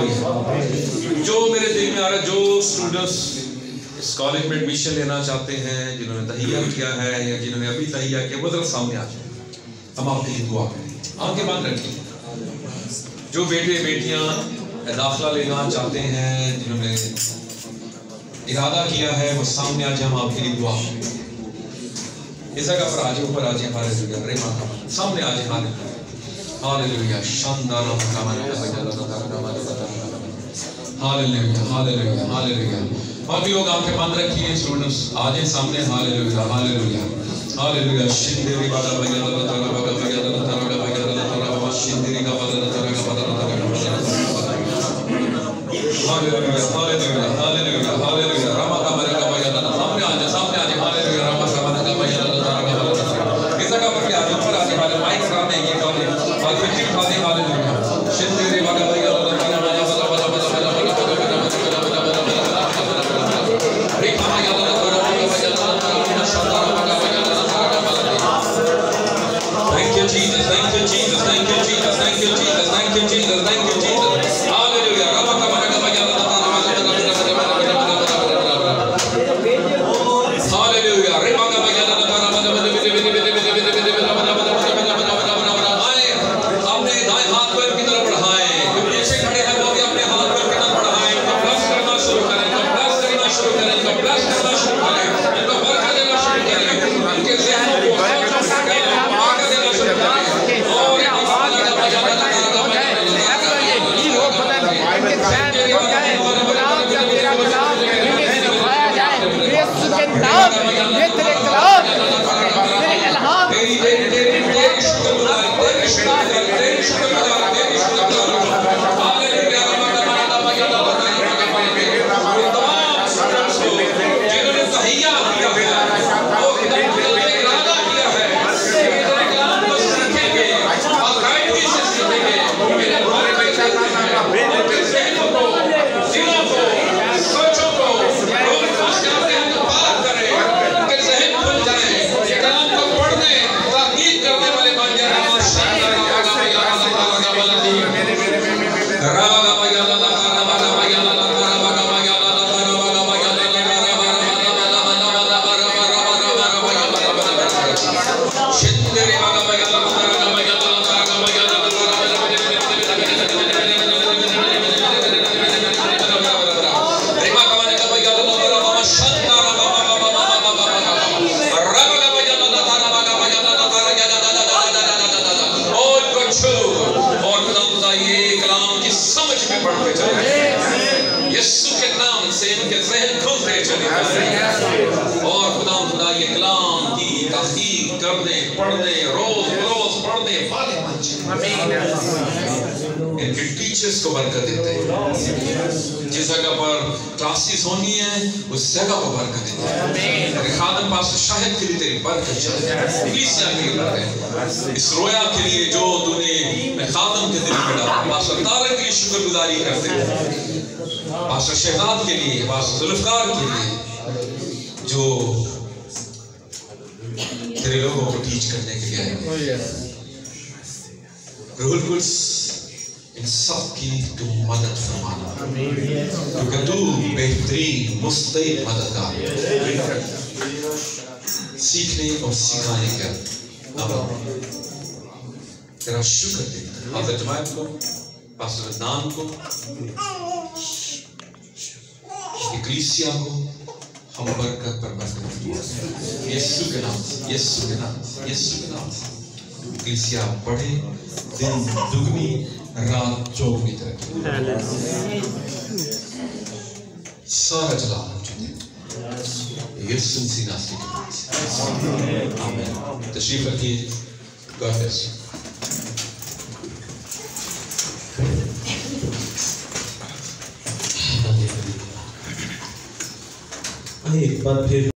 Hallelujah. जो मेरे दिल में आ रहा है, जो स्टूडेंट्स इस कॉलेज में एडमिशन लेना चाहते हैं, जिन्होंने तहिया किया है या जिन्होंने अभी तहिया किया, वो जरा सामने आ जाए, हम आपके लिए दुआ करें। आंखें बंद रखिए। जो बेटे बेटियां दाखिला लेना चाहते हैं, जिन्होंने इरादा किया है, वो सामने आ जाए, हम आपके लिए दुआ करें। इस जगह पर आज ऊपर आज हालेलुया, रे माता सामने आज हालेलुया, हालेलुया, शानदार हालेलुया, हालेलुया, हालेलुया। बाकी लोग आंखें बंद रखिए, स्टूडेंट्स आज सामने, हालेलुया, हालेलुया, हालेलुया। शिंदेरी बाला बगैर तारा बगैर बगैर तारा बगैर तारा बाबा शिंदेरी का बगैर तारा का बगैर हालेलुया, हालेलुया, हालेलुया, हालेलुया। रामा का बगैर का बगैर सामने आज हालेलुया, रामा का बगैर का बगैर तारा का बगैर इस जगह पर आज ऊपर आज हाले माइक सामने ये कॉलेज और फिर ठीक खाने हालेलुया शिंदेरी बाला बगैर तारा बगैर Thank you Jesus, thank you Jesus, thank you Jesus, thank you Jesus, thank you Jesus, thank you Jesus. Hallelujah. अपने दाएं हाथ को इनकी तरफ बढ़ाएं, जो पीछे खड़े हैं वो भी अपने हाथ को इनकी तरफ बढ़ाएं, इनको ब्लेस करना शुरू करें, इनको ब्लेस करना शुरू करें, इनको ब्लेस करना शुरू करें, इनको बरकत देना शुरू करें, इनके ज़हनों को बरकत देना शुरू करें और इनके टीचर्स को बरकत देते हैं। जिस जगह पर क्लासेस होनी है उस जगह पर बरकत देते हैं। खादम पास्टर शाहिद के लिए तेरी बरकत चले, कलीसिया के लिए बरकत, इस रोया के लिए जो तूने खादम के दिल में डाला, पास्टर तारक के लिए शुक्रगुजारी करते हैं, पास्टर शहजाद के लिए, पास्टर जुल्फकार के लिए जो तेरे लोगों को टीच करने के लिए आए। रूहुल कुद्स इन सब की तू मदद फरमाना, क्योंकि तू बेहतरीन मुस्तैद मददगार सीखने और सिखाने का। अब तेरा शुक्र दे हाज़िर जमात को, पास्टर अदनान को, कलीसिया को हम बरकत पर बरकत यीशु के नाम से, यीशु के नाम से, यीशु के नाम से कलीसिया बढ़े, दिन दुगनी रात चौगुनी तरक्की, सारा जलाल यीशु मसीह नासरी के नाम से, आमीन। तशरीफ रखिए। God bless you. एक बार फिर